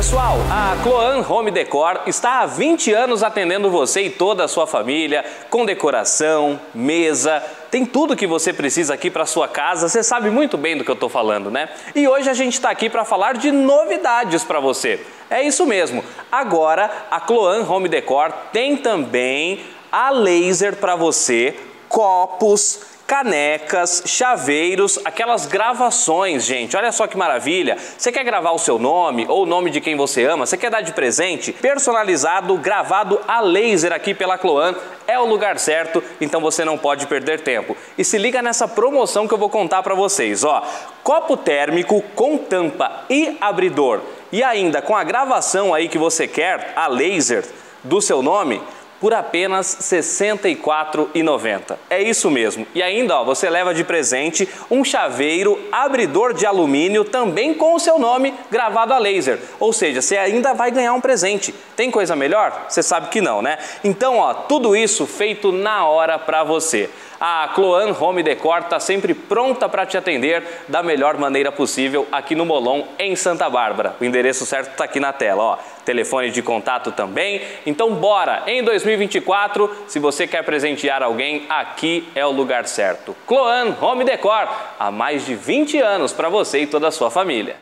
Pessoal, a Cloan Home Decor está há 20 anos atendendo você e toda a sua família, com decoração, mesa, tem tudo que você precisa aqui para sua casa, você sabe muito bem do que eu estou falando, né? E hoje a gente está aqui para falar de novidades para você. É isso mesmo, agora a Cloan Home Decor tem também a laser para você, copos, canecas, chaveiros, aquelas gravações, gente. Olha só que maravilha. Você quer gravar o seu nome ou o nome de quem você ama? Você quer dar de presente? Personalizado, gravado a laser aqui pela Cloan. É o lugar certo, então você não pode perder tempo. E se liga nessa promoção que eu vou contar para vocês, ó. Copo térmico com tampa e abridor e ainda com a gravação aí que você quer, a laser do seu nome, por apenas R$ 64,90. É isso mesmo. E ainda, ó, você leva de presente um chaveiro abridor de alumínio também com o seu nome gravado a laser. Ou seja, você ainda vai ganhar um presente. Tem coisa melhor? Você sabe que não, né? Então, ó, tudo isso feito na hora para você. A Cloan Home Decor está sempre pronta para te atender da melhor maneira possível aqui no Molon, em Santa Bárbara. O endereço certo está aqui na tela, ó. Telefone de contato também. Então bora! Em 2024, se você quer presentear alguém, aqui é o lugar certo. Cloan Home Decor, há mais de 20 anos para você e toda a sua família.